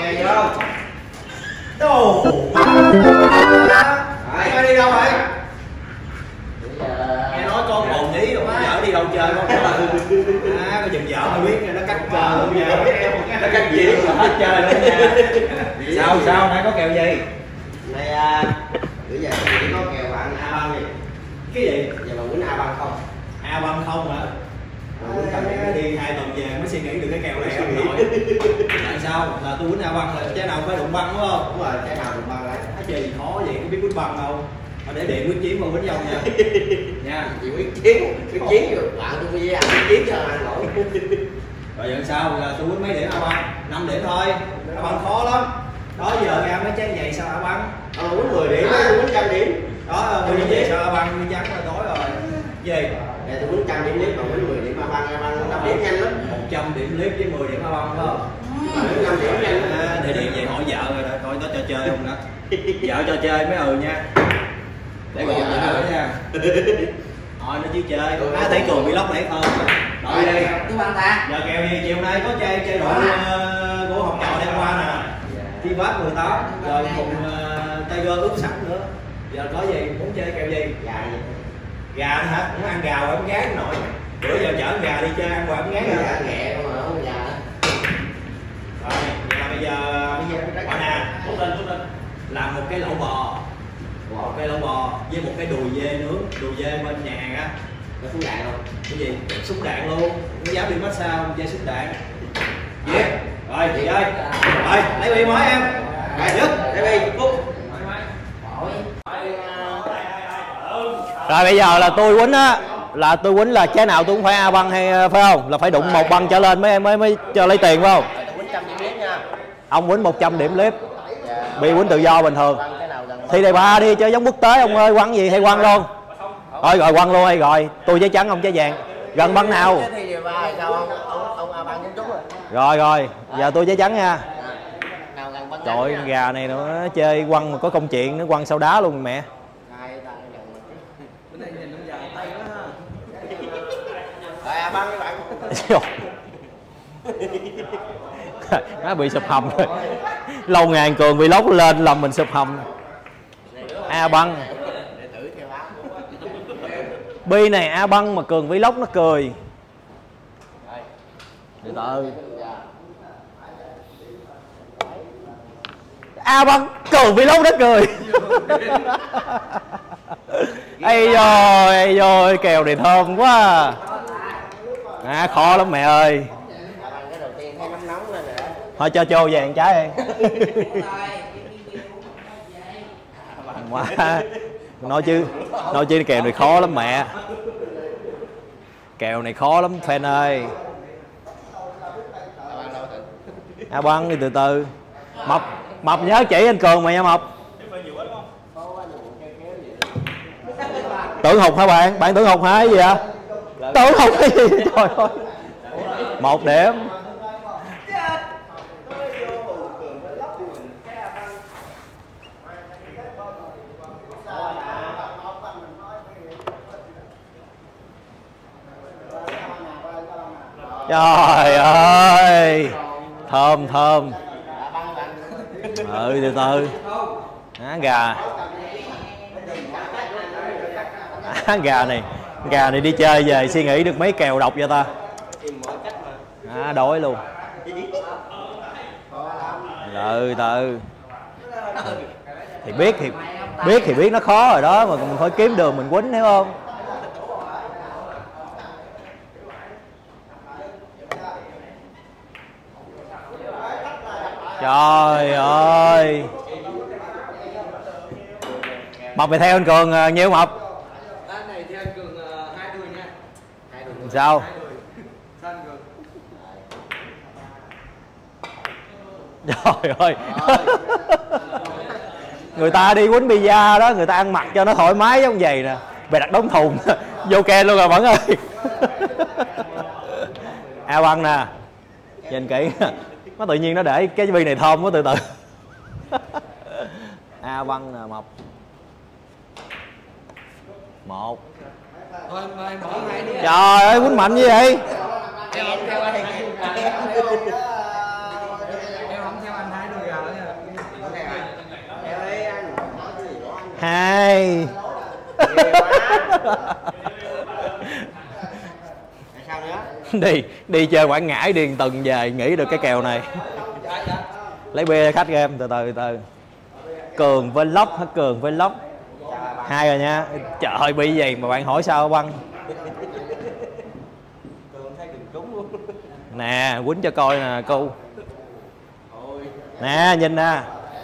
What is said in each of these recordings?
Nghe gì không? Đồ ai đi đâu vậy? Nghe nói con bồn nhí rồi vợ đi đâu chơi con? Có chừng vợ mà biết nó cắt chơi luôn nha. Nó cắt gì mà hết chơi luôn nha. Sao nãy có kèo gì? Này bữa giờ chỉ có kèo bạn A Băng gì? Cái gì? Giờ bạn quýnh A Băng không? A Băng không hả? Đi 2 tuần về mới suy nghĩ được cái kèo này ông nội. Tại sao? Là tôi quýnh A Băng là trái nào phải đụng băng đúng không? Đúng rồi, trái nào đụng băng đấy. Cái gì khó vậy, có biết quýnh băng đâu. Để điện quyết chiến vào quýnh nhau nha. Nha. Chị quyết chiến rồi, bạn tôi với anh quyết chiến cho anh nổi. Rồi giờ sao? Là tôi quýnh mấy điểm A Băng? 5 điểm thôi. A Băng khó lắm. Đó giờ ra mấy trái vậy sao A Băng? Quýnh 10 điểm, tôi quýnh 100 điểm. Đó, 10 điểm sao A Băng đi trắng là tối rồi. Gì? Nè tôi quýnh 100 điểm clip, còn quýnh 10 điểm A Băng 5 điểm nhanh lắm. 100 điểm clip với 10 điểm A Băng phải không? 5 điểm nhanh. Để điện về hỏi vợ rồi đó, coi nó cho chơi không đó. Vợ cho chơi mới nha. Để gọi vợ nữa nha. Thôi nó chứ chơi, thấy Cường bị lóc nãy hơn. Đội đi. Giờ kèo gì chiều nay có chơi đội của Hồng Nhọ đem qua nè. Chi Vát 18 rồi cùng Tiger ướp sẵn nữa. Giờ có gì muốn chơi kèo gì? Gà hả? Muốn ăn gà hoặc ăn gái nội. Bữa giờ chở gà đi chơi ăn hoặc ăn gái hả? Ghẹ không mà không gà. Rồi, vậy là bây giờ gọi nè, phút lên làm một cái lẩu bò. Một cái lẩu bò với một cái đùi dê nướng, đùi dê bên nhà hàng á. Nó súng đạn không? Cái gì? Súng đạn luôn. Nó dám đi massage không? Chơi súng đạn. Yeah. Rồi chị ơi. Rồi, lấy bi mới em. Nhất, lấy bi, Phúc. Rồi bây giờ là tôi quýnh á, là trái nào tôi cũng phải A băng hay phải không? Là phải đụng 1 băng trở lên mới cho lấy tiền phải không? Ông quýnh 100 điểm clip. Bị quýnh tự do bình thường. Thì đề ba đi chơi giống quốc tế ông ơi, quăng gì hay quăng luôn. Thôi rồi quăng luôn hay rồi, tôi trái trắng ông trái vàng. Gần băng nào? Rồi, giờ tôi trái trắng nha. Trời ơi, gà này nó chơi quăng mà có công chuyện nó quăng sau đá luôn mẹ. Nó bị sụp hầm rồi. Lâu ngày Cường bị lóc lên làm mình sụp hầm. A băng. Bi này A băng mà Cường Vlog nó cười. Từ từ. A băng Cường Vlog nó cười. Ây dồi, kèo này thơm quá. Khó lắm mẹ ơi. Thôi cho trô vàng trái đi. Quá. Nói chứ kèo này khó lắm mẹ. Kèo này khó lắm fan ơi. A băng đi từ từ. Mập nhớ chỉ anh Cường mà nha Mập. Tưởng hụt hả bạn? Bạn tưởng hụt hả? Cái gì vậy? Tưởng hụt cái gì? Trời ơi. 1 điểm. Trời ơi. Thơm. Từ từ. Gà này đi chơi về suy nghĩ được mấy kèo độc vậy ta. Đói luôn. Từ. Thì biết nó khó rồi đó mà mình phải kiếm đường mình quýnh hiểu không? Trời ơi. Mập mày theo anh Cường nhiêu Mập? Này theo anh Cường 2 đùi nha. Sao? Trời ơi. Người ta đi quýnh pizza đó, người ta ăn mặc cho nó thoải mái giống vậy nè. Bày đặt đống thùng vô ke luôn rồi Mẫn ơi. A băng nè. Nhìn kỹ. Nó tự nhiên nó để cái bi này thơm quá từ từ. A băng nè Mập. 1. Thôi bỏ 2 đi. Trời ơi quýnh mạnh như vậy. Em không theo anh 2 đùi. 2. Sao nữa? đi chơi Quảng Ngãi điền từng về nghĩ được cái kèo này. Lấy bia khách game từ từ. Cường Vlog hả? Cường Vlog 2 rồi nha. Trời ơi bị gì mà bạn hỏi sao băng. Nè quýnh cho coi nè cô. Nè nhìn nè.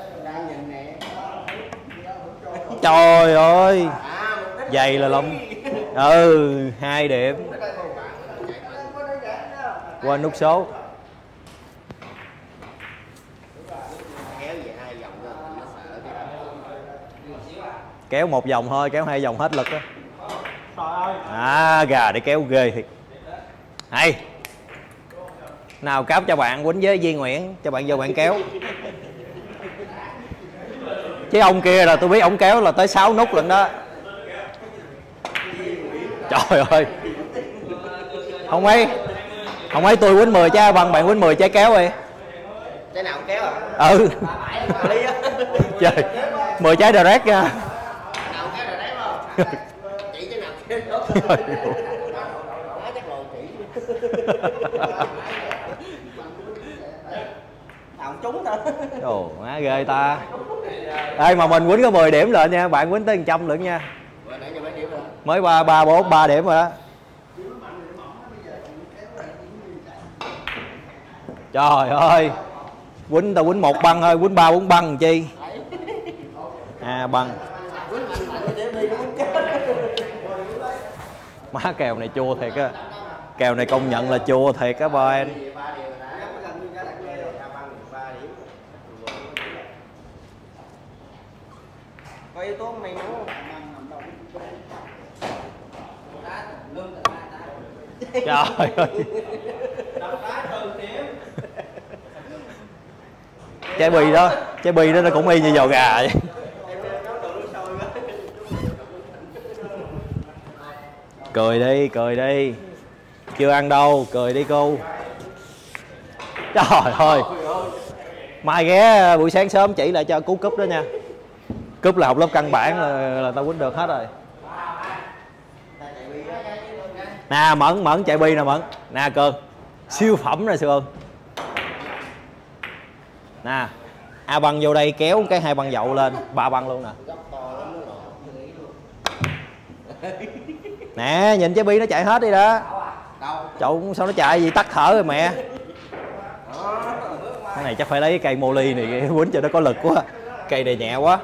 Trời ơi dày là lông. 2 điểm. Quên nút số. Kéo 1 vòng thôi, kéo 2 vòng hết lực á. Gà để kéo ghê thiệt. Hay. Nào cáp cho bạn quýnh với Duy Nguyễn, cho bạn vô bạn kéo. Chứ ông kia là tôi biết ông kéo là tới 6 nút lận đó. Trời ơi. Không mấy tôi quýnh 10 trái băng, bạn quýnh 10 trái kéo đi. Trái nào kéo à? Ừ. Trời, 10 trái direct nha. Nào kéo direct không? Chỉ trái nào kéo. Chắc lồn chỉ. Không trúng thôi. Ồ, má ghê ta. Ê mà mình quýnh có 10 điểm lên nha, bạn quýnh tới 100 lận nha. Mới 3 điểm rồi đó. Trời ơi. Tao quýnh 1 băng thôi, quýnh 3-4 băng làm chi. Băng. Má kèo này chua thiệt á. Kèo này công nhận là chua thiệt á ba em. Có yếu tố may mắn không? Trời ơi. Trái bi đó nó cũng y như giò gà vậy. Cười đi. Chưa ăn đâu, cười đi cô. Trời ơi. Mai ghé buổi sáng sớm chỉ lại cho cú cúp đó nha. Cúp là học lớp căn bản là tao quýnh được hết rồi. Nè Mẫn chạy bi nè Mẫn. Nè Cường. Siêu phẩm rồi Cường. Nè. A băng vô đây kéo cái 2 băng dậu lên, 3 băng luôn nè. Nè nhìn trái bi nó chạy hết đi đó. Chậu sao nó chạy gì tắt thở rồi mẹ. Cái này chắc phải lấy cái cây moly này quýnh cho nó có lực quá. Cây này nhẹ quá.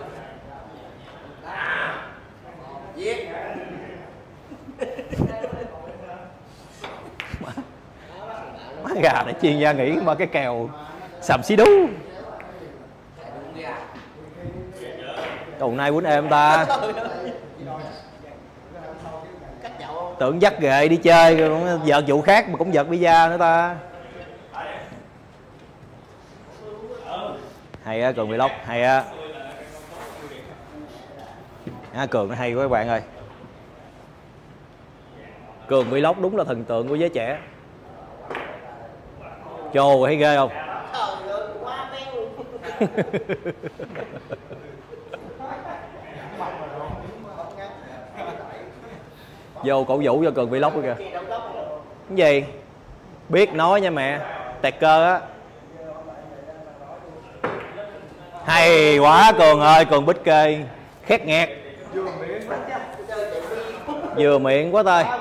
Má gà này chuyên gia nghĩ mà cái kèo sầm xí đú. Hôm nay quýnh em ta. Tưởng dắt ghệ đi chơi vợt vụ khác mà cũng vợt pizza nữa ta. Hay á Cường Vlog, hay á. Cường nó hay quá các bạn ơi. Cường Vlog đúng là thần tượng của giới trẻ. Chồ thấy ghê không? Vô cổ vũ cho Cường Vlog kìa. Cái gì? Biết nói nha mẹ. Tẹt cơ á. Hay quá Cường ơi, Cường bích kê. Khét nghẹt. Vừa miệng quá tơi.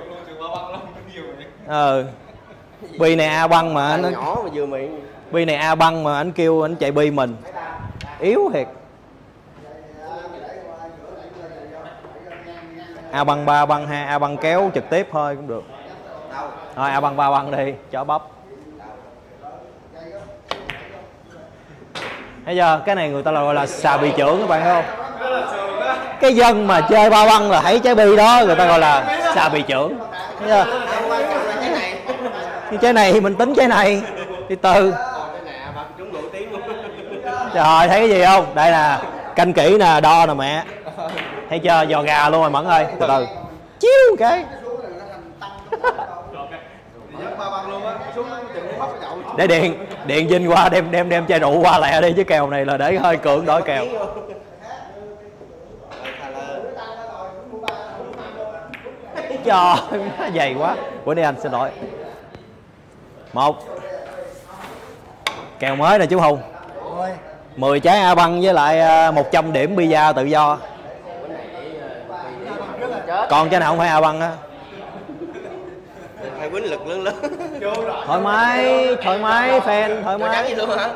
Bi này A băng mà anh nhỏ mà vừa miệng. Bi này A băng mà anh kêu anh chạy bi mình. Yếu thiệt. A băng 3 băng 2, A băng kéo trực tiếp thôi cũng được. Thôi A băng 3 băng đi, cho bắp. Thấy chưa? Cái này người ta gọi là xà bì trưởng các bạn thấy không? Cái dân mà chơi 3 băng là thấy trái bi đó người ta gọi là xà bì trưởng. Thấy chưa? Cái trái này thì mình tính trái này đi từ. Trời thấy cái gì không? Đây nè, canh kỹ nè, đo nè mẹ. Thấy chưa? Giò gà luôn rồi Mẫn ơi. Từ từ. Chiếu cái. Để điện Vinh qua đem chai rượu qua lẹ đi chứ kèo này là để hơi Cường đổi kèo. Trời má dày quá. Bữa nay anh xin lỗi. 1 kèo mới nè chú Hùng. 10 trái A băng với lại 100 điểm pizza tự do. Còn trái nào không phải A băng á. Hay quýnh lực lớn lớn. Thoải mái fan, thoải mái.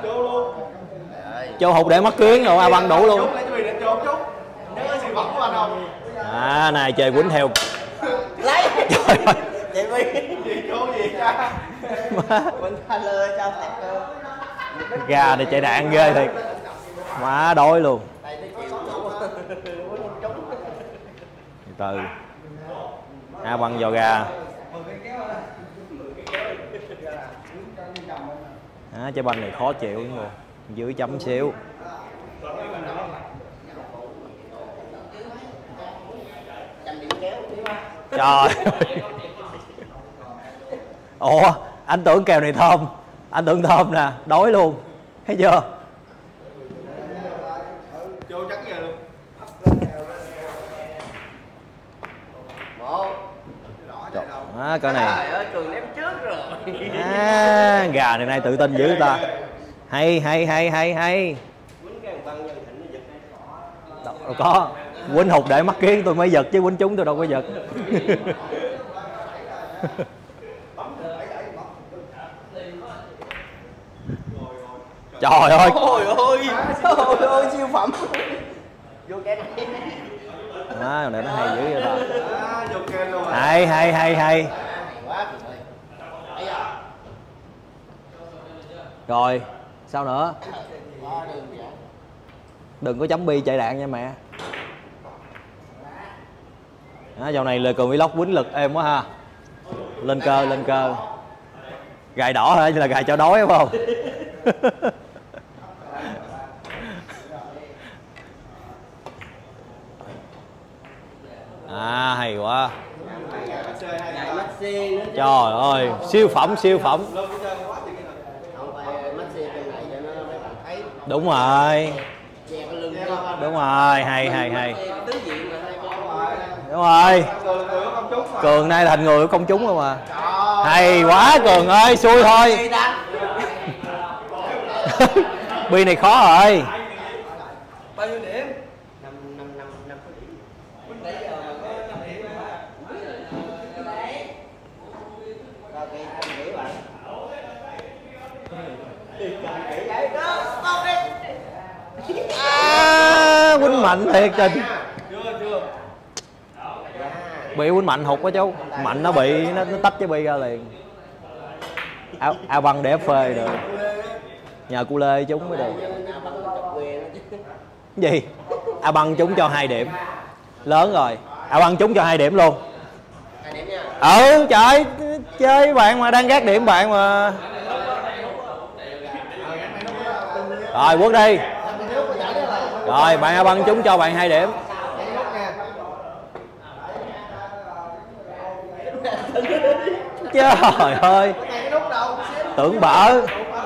Châu Hùng để mắt kiến rồi A băng đủ luôn. À này chơi quýnh theo. Lấy. Trời ơi. Chị Vi. Gì cha. Quýnh tha lơ cho tẹt cơ. Gà này chạy đạn ghê thiệt. Má đói luôn. Từ A băng vào gà. Trái banh này khó chịu luôn. Giữ chấm xíu. Trời. Ủa anh tưởng kèo này thơm. Anh tưởng thơm nè. Đói luôn. Thấy chưa? Vô trắng giờ luôn. 1. Cái này. Trời ơi, Cường ném trước rồi. Gà này nay tự tin dữ ta. Hay. Đâu có. Quýnh Hụt để mắt kiến tôi mới giật chứ quýnh chúng tôi đâu có giật. Trời ơi. Ôi ôi siêu phẩm. Vô cái này. Này nó hay dữ vậy ta. Vô kê luôn. Hay. Rồi, sao nữa? Đừng có chấm bi chạy đạn nha mẹ. Dạo này lời Cường Vlog quýnh lực êm quá ha. Lên cơ. Gài đỏ hả? Chứ là gài cho đói đúng không? Hay quá. Trời ơi, siêu phẩm. Đúng rồi. Hay. Đúng rồi. Cường nay là thành người của công chúng không à. Hay quá Cường ơi, xui thôi. Bi này khó rồi. Bao nhiêu điểm? 5 điểm. Quýnh mạnh thiệt trời. Chưa. Bị quýnh mạnh hụt quá chú. Mạnh nó bị nó tách cái bi ra liền. A băng để ép phê được. Nhờ cu lê chúng mới được. Gì? A băng chúng cho 2 điểm. Lớn rồi. A băng chúng cho 2 điểm luôn. 2 điểm nha. Trời chơi với bạn mà đang gác điểm bạn mà. Rồi Quốc đi. Rồi bạn A băng chúng cho bạn 2 điểm. Trời ơi. Tưởng bở.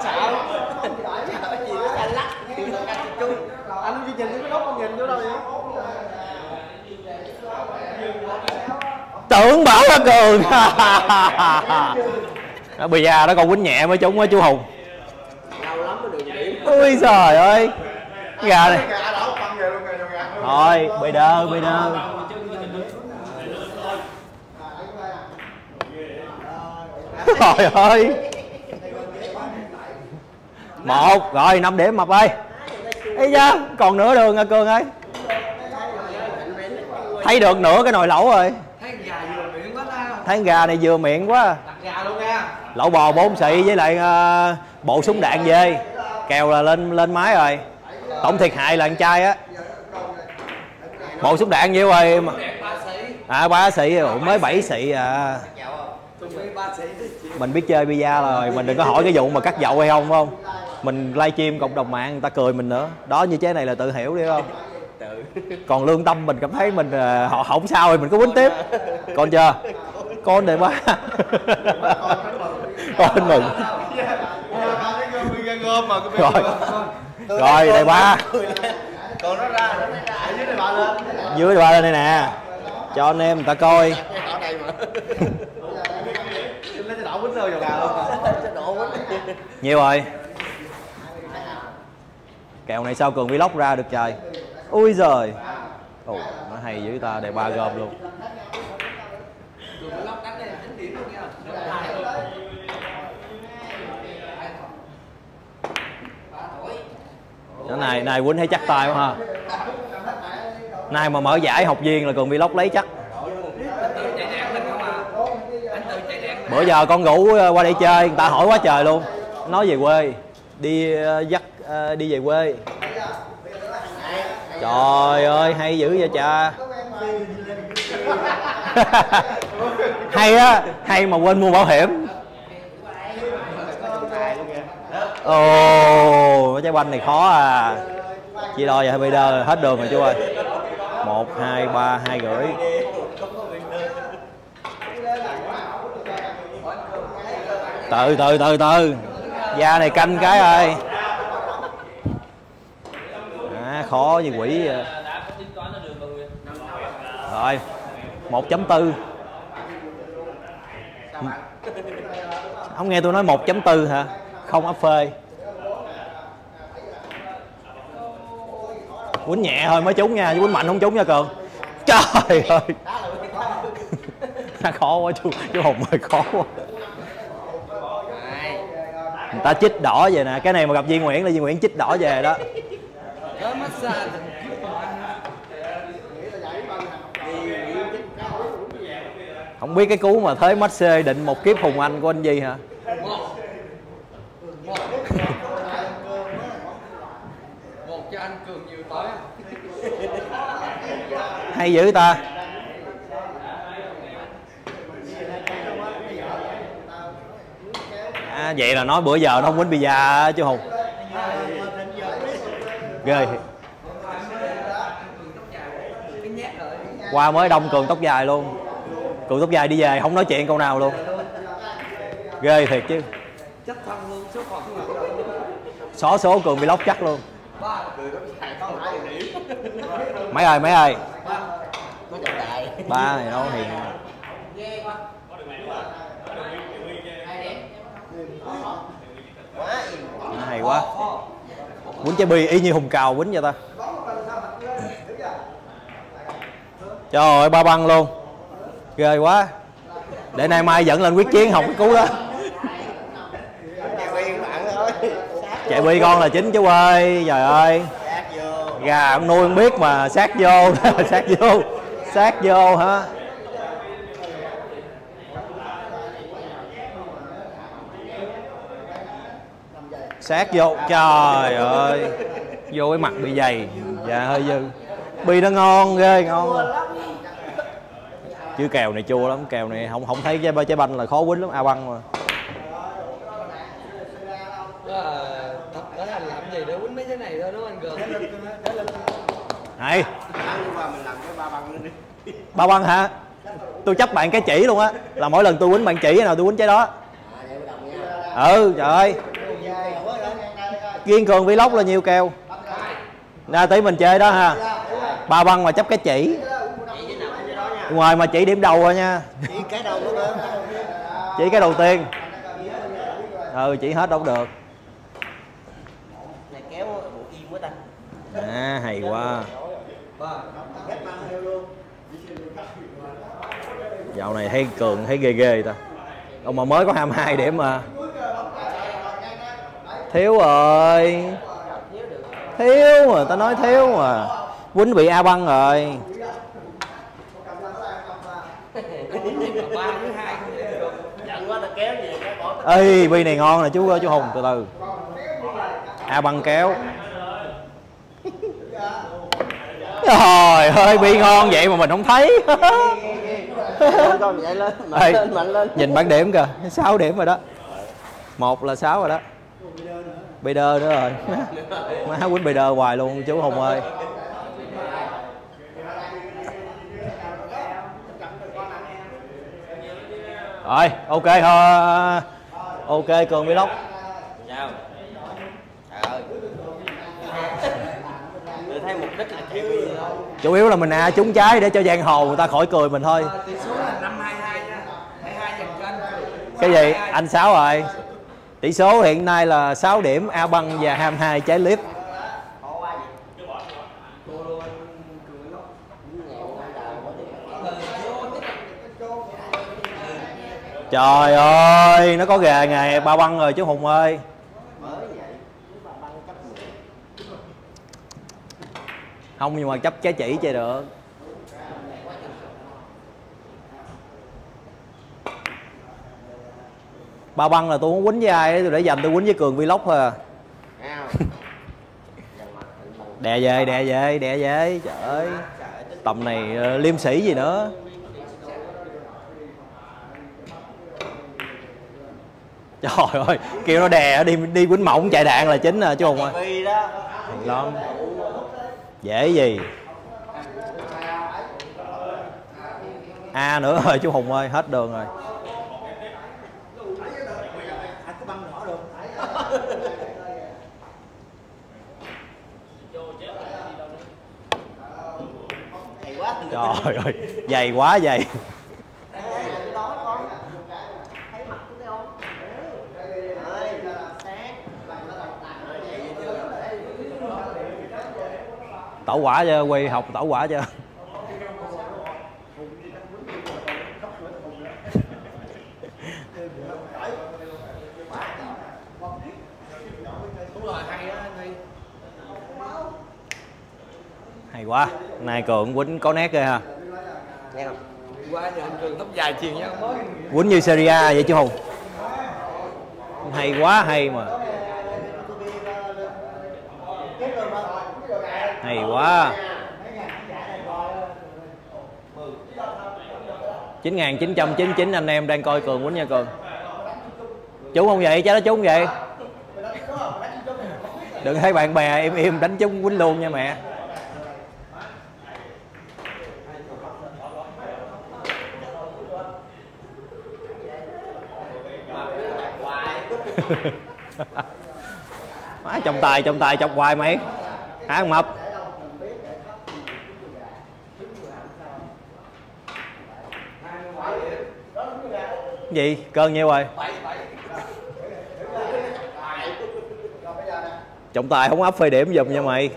Anh chỉ nhìn cái nút anh nhìn vô đâu vậy? Tưởng bảo là Cường. Bây giờ nó còn quýnh nhẹ với chúng á chú Hùng. Ui trời ơi. Gà này. Thôi bây đơ. Trời ơi. 1 rồi 5 điểm Mập ơi. Ây da, còn nửa đường à Cường ơi. Thấy được nửa cái nồi lẩu rồi. Thấy gà vừa miệng quá ta. Thấy gà này vừa miệng quá. Đặt gà luôn nha. Lẩu bò 4 xị với lại bộ súng đạn dê. Kèo là lên máy rồi. Tổng thiệt hại là ăn chay á. Bộ súng đạn nhiêu rồi mà. 3 xị mới 7 xị à. Mình biết chơi pizza rồi, mình đừng có hỏi cái vụ mà cắt dậu hay không, phải không? Mình livestream cộng đồng mạng người ta cười mình nữa. Đó như chế này là tự hiểu đi không? Còn lương tâm mình cảm thấy mình họ không sao thì mình cứ quýnh tiếp. Con chưa? Con đề ba. Con mừng. Rồi đề ba. Còn nó ra, nó dưới đề ba lên. Dưới đề ba lên đây nè. Cho anh em người ta coi. Lấy cho đổ quýnh rơi vào gà luôn. Cho độ quýnh. Nhiêu rồi? Kèo này sao Cường Vlog ra được trời. Ui giời. Ồ, nó hay dữ ta, đề 3 gom luôn. Cái này quýnh thấy chắc tay quá ha. Nay mà mở giải học viên là Cường Vlog lấy chắc. Bữa giờ con rủ qua đây chơi, người ta hỏi quá trời luôn. Nói về quê, đi dắt đi về quê. Trời ơi, hay dữ vậy cha. Hay á, hay mà quên mua bảo hiểm. Ồ, trái banh này khó à. Chia đôi vậy bây giờ hết đường rồi chú ơi. 1, 2, 3, 2 rưỡi. Từ da này canh cái ơi. Khó như quỷ vậy. Rồi 1.4. Không nghe tôi nói 1.4 hả? Không áp phê. Quýnh nhẹ thôi mới trúng nha, chứ quýnh mạnh không trúng nha Cường. Trời ơi. Khó quá chú Hùng ơi, khó quá. Người ta chích đỏ về nè, cái này mà gặp Duy Nguyễn là Duy Nguyễn chích đỏ về đó. Không biết cái cú mà thế Maxi định một kiếp Hùng Anh của anh Duy hả? Một cho anh Cường nhiều tối. Hay dữ ta. Vậy là nói bữa giờ nó không quýnh pizza chứ Hùng. Ghê. Qua mới đông Cường tóc dài luôn. Cường tóc dài đi về không nói chuyện câu nào luôn. Ghê thiệt chứ. Chắc thân luôn, số phận luôn. Xóa số Cường Vlog chắc luôn. Mấy ơi 3 này đâu thì hay quá. Quýnh trái bi y như Hùng Cào quýnh vậy ta. Trời ơi 3 băng luôn. Ghê quá. Để nay mai dẫn lên quyết chiến học cái cú đó. Chạy bi con là chính chú ơi. Trời ơi. Gà ông nuôi không biết mà sát vô. Sát vô hả. Sát vô. Trời ơi. Vô cái mặt bị dày. Dạ hơi dư. Bi nó ngon ghê, ngon. Chứ kèo này chua lắm, kèo này không thấy trái banh là khó quýnh lắm, A băng mà. Thật ở anh làm gì để quýnh mấy cái này thôi đúng không anh Cường? Này. Ba băng hả? Tôi chấp bạn cái chỉ luôn á, là mỗi lần tôi quýnh bạn chỉ nào tôi quýnh trái đó. Ừ trời ơi. Riêng Cường Vlog là nhiều kèo. Ra tí mình chơi đó ha. Ba băng mà chấp cái chỉ. Ngoài mà chỉ điểm đầu rồi nha. Chỉ cái đầu nữa. Chỉ cái đầu tiên. Ừ chỉ hết đâu được. Này kéo bộ im quá ta. Hay quá. Dạo này thấy Cường thấy ghê ghê ta. Ông mà mới có 22 điểm mà. Thiếu rồi. Thiếu mà, ta nói thiếu mà. Quýnh bị A băng rồi. Ê, bi này ngon nè chú Hùng, từ từ. A băng kéo. Trời ơi, bi ngon vậy mà mình không thấy. Mạnh lên. Nhìn bảng điểm kìa, 6 điểm rồi đó. 1 là 6 rồi đó. Bê đơ nữa rồi. Má quýnh bê đơ hoài luôn chú Hùng ơi. Rồi, ok thôi. Ok Cường Vlog. Sao? Trời ơi. Tôi thấy mục đích là chạy bi thôi. Chủ yếu là mình trúng trái để cho giang hồ người ta khỏi cười mình thôi. Tỷ số là 5-2-2 Cái gì? Anh 6 rồi. Tỷ số hiện nay là 6 điểm, A Băng và 22 trái clip. Trời ơi, nó có gà ngày Ba Băng rồi chứ Hùng ơi. Không, nhưng mà chấp trái chỉ chơi được. Ba Băng là tôi muốn quýnh với ai ấy, tôi để dành tôi quýnh với Cường Vlog thôi à. Đè về, trời ơi. Tầm này liêm sĩ gì nữa. Trời ơi, kêu nó đè đi quýnh mỏng chạy đạn là chính à chứ Hùng ơi. Lắm. Dễ gì. A nữa rồi chú Hùng ơi, hết đường rồi. Trời ơi, dày quá dày. Tẩu quả chưa, Quy học tẩu quả chưa? Hay quá, nay Cường quýnh có nét ghê ha. Qua giờ anh Cường tóc dài truyền nhau mới. Quýnh như Serie A vậy chứ Hùng. Hay quá hay mà. Hay quá. 9.999 anh em đang coi Cường quýnh nha Cường. Trúng không vậy? Chứ nó trúng vậy. Đừng thấy bạn bè im đánh trúng quýnh luôn nha mẹ. Má trong tay chọc hoài mày. Hả con Mập? Gì? Cơn nhiêu rồi? Trọng tài không áp phê điểm giùm nha mày.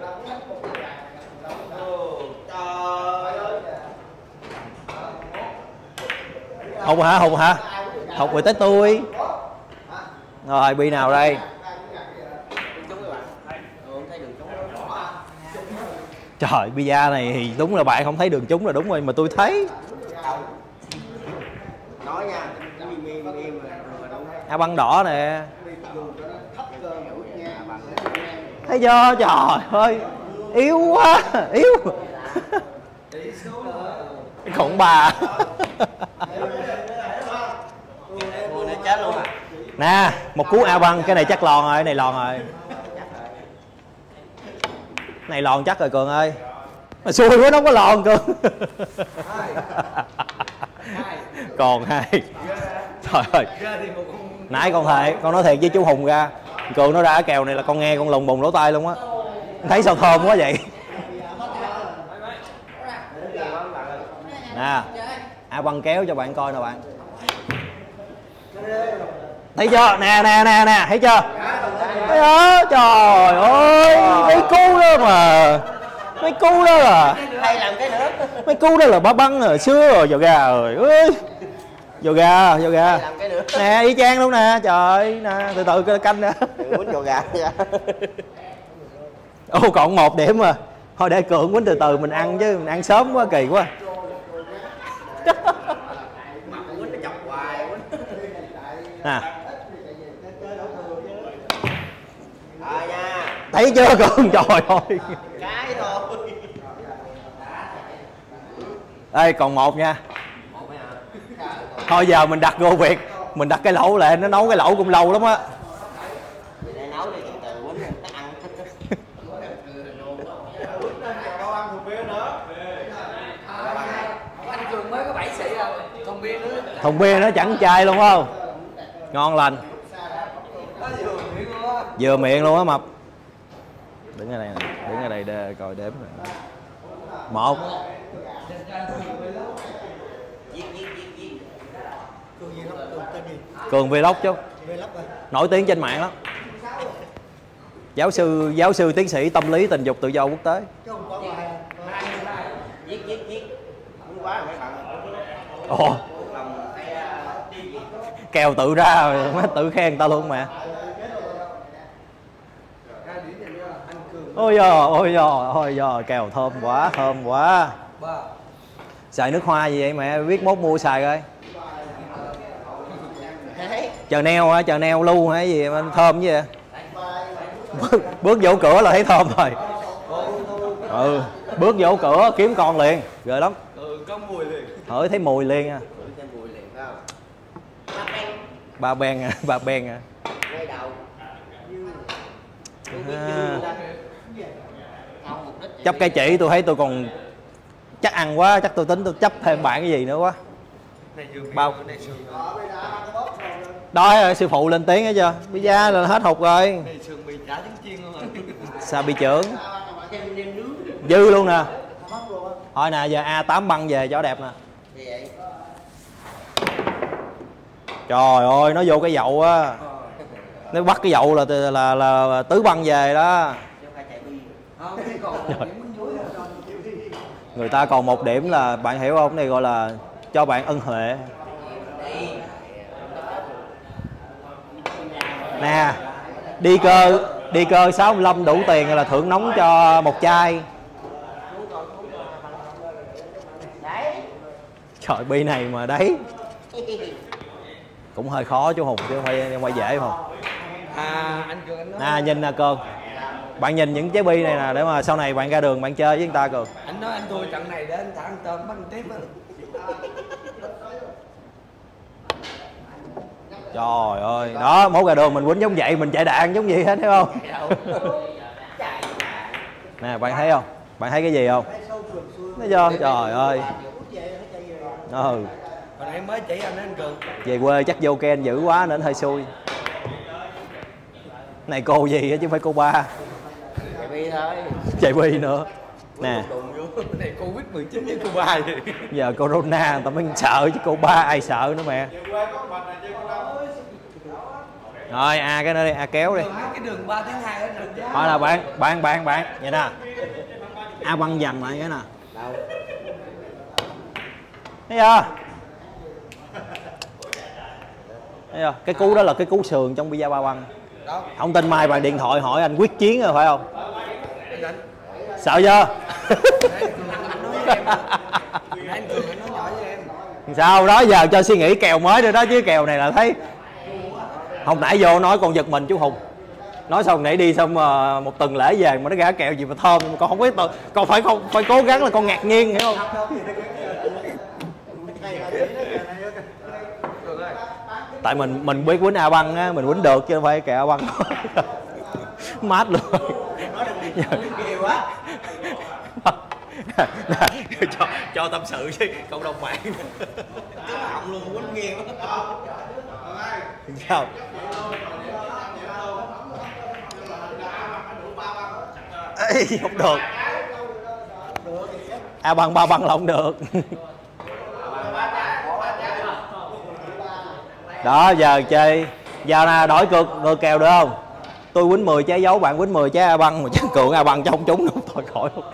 Hùng hả? Hùng rồi tới tôi. Rồi bi nào đây? Trời, bia này thì đúng là bạn không thấy đường trúng là đúng rồi, mà tôi thấy. Nói nha. A Băng đỏ nè. Thấy chưa? Trời ơi. Yếu quá, yếu. Khủng bà. Chết luôn. Nè, một cú A Băng, cái này chắc lòn rồi, cái này lòn rồi. Này lòn chắc rồi Cường ơi. Mà xui quá nó không có lòn Cường. Còn 2. Trời ơi. Nãy con nói thiệt với chú Hùng ra, Cường nó ra cái kèo này là con nghe con lùng bùng lỗ tai luôn á. Thấy sao thơm quá vậy. Nè, A Băng kéo cho bạn coi nè bạn. Thấy chưa? Nè, thấy chưa? Thấy chưa? Trời ơi, mấy cú đó mà. Mấy cú đó là Hay làm cái nữa. mấy cú đó là Ba Băng hồi xưa rồi, vào gà rồi. Ơi. Vô gà. Nè, y chang luôn nè, trời nè, từ từ canh nè. Quýnh vô gà nha. Ô, còn 1 điểm mà. Thôi để Cường quýnh từ từ mình ăn chứ, mình ăn sớm quá kỳ quá. Nè. Thấy chưa Cường? Trời ơi. Cái thôi. Đây còn 1 nha. Thôi giờ mình đặt Go Việt, mình đặt cái lẩu lại, nó nấu cái lẩu cũng lâu lắm á. Để nấu đi từ từ quýnh nó ăn. Anh Cường mới có 7 xị à, thùng bia nữa. Thùng bia nó chẳng chai luôn không? Ngon lành. Vừa miệng luôn á Mập. Đứng ở đây nè, đứng ở đây để coi đếm nè. 1. Viết. Cường Vlog chứ, nổi tiếng trên mạng lắm. Giáo sư tiến sĩ tâm lý tình dục tự do quốc tế. Viết muốn quá mấy bạn. Ồ, kèo tự ra rồi mới tự khen người ta luôn mà. Ôi giời, kèo thơm quá. Xài nước hoa gì vậy mẹ, biết mốt mua xài coi. Chờ neo lưu hay gì mà thơm gì vậy? Bước vô cửa là thấy thơm rồi. Ừ, bước vô cửa kiếm con liền, ghê lắm. Có mùi liền. Thấy mùi liền à. Ba ben à. Ngay đầu. Chấp cái chỉ tôi thấy tôi còn chắc ăn quá, chắc tôi tính tôi chấp thêm bạn cái gì nữa quá. Bao đó sư phụ lên tiếng hết chưa? Bây giờ là hết hụt rồi. Sao bị trưởng dư luôn nè. Thôi nè, giờ A8 băng về cho đẹp nè. Trời ơi, nó vô cái dậu á, nó bắt cái dậu là tứ băng về đó. Người ta còn một điểm là bạn hiểu không? Này gọi là cho bạn ân huệ. Nè, đi cơ 65 đủ tiền là thưởng nóng cho một chai. Trời, bi này mà đấy cũng hơi khó chú Hùng chứ không phải dễ không? Anh Cường anh nói. Nhìn nè Cường, bạn nhìn những trái bi này nè để mà sau này bạn ra đường bạn chơi với người ta Cường. Anh nói anh thua trận này để anh thả ăn tôm bắn tiếp á. Trời ơi, đó mốt ra đường mình quýnh giống vậy, mình chạy đạn giống vậy hết, thấy không? Nè, bạn thấy không? Bạn thấy cái gì không? Thấy chưa? Trời ơi. Hồi nãy mới chỉ anh Cường. Về quê chắc vô Ken dữ quá nên hơi xui. Này cô gì á chứ không phải cô ba. Chạy bi thôi. Chạy bi nữa. Nè. Này Covid-19 với cô ba vậy. Giờ corona người ta mới sợ chứ cô ba ai sợ nữa mẹ. Rồi cái nơi đi, kéo đi. Cái đường 3 tiếng 2 hết rồi. Thôi là bạn vậy nè. Băng dằn lại cái nè. Thấy chưa? Thấy chưa? Cái cú đó là cái cú sườn trong pizza ba băng. Không tin mai bạn điện thoại hỏi anh quyết chiến rồi phải không? Sợ chưa? Sao đó giờ cho suy nghĩ kèo mới nữa đó chứ kèo này là thấy không, nãy vô nói còn giật mình chú Hùng. Nói xong nãy đi xong một tuần lễ về mà nó ra kèo gì mà thơm, con không biết con phải cố gắng là con ngạc nhiên hiểu không? Tại mình biết quýnh A băng á, mình quýnh được chứ không phải kèo A băng. Mát luôn. cho tâm sự chứ cộng đồng mạng. Họng luôn quýnh nghiêng. Sao? Ê, không được. A băng ba băng là không được. Đó giờ chơi giờ nè, đổi ngược kèo được không? Tôi quýnh 10 trái dấu, bạn quýnh 10 trái A băng mà chắc Cường A băng cho không trúng đâu, thôi khỏi luôn.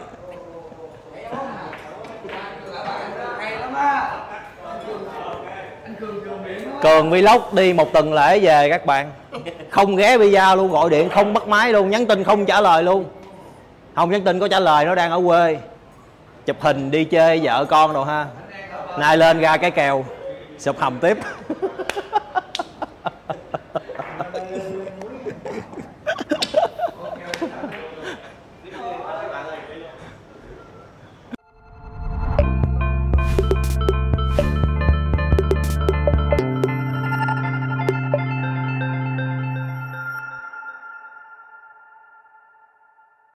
Cường Vlog đi một tuần lễ về các bạn. Không ghé video luôn, gọi điện không bắt máy luôn, nhắn tin không trả lời luôn. Không nhắn tin có trả lời, nó đang ở quê. Chụp hình đi chơi vợ con đồ ha. Nay lên ra cái kèo sụp hầm tiếp.